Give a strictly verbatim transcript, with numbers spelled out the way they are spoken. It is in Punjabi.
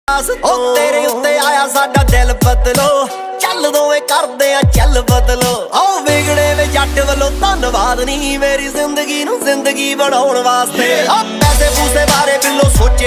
ਉਹ ਤੇਰੇ ਉੱਤੇ ਆਇਆ ਸਾਡਾ ਦਿਲ ਬਦਲੋ, ਚੱਲ ਦੋਵੇਂ ਕਰਦੇ ਆ ਚੱਲ ਬਦਲੋ। ਉਹ ਵਿਗੜੇ ਵੇ ਜੱਟ ਵੱਲੋਂ ਧੰਨਵਾਦ ਨੀ, ਮੇਰੀ ਜ਼ਿੰਦਗੀ ਨੂੰ ਜ਼ਿੰਦਗੀ ਬਣਾਉਣ ਵਾਸਤੇ। ਉਹ ਪੈਸੇ ਪੂਸੇ ਬਾਰੇ ਬਿੱਲੋ ਸੋਚ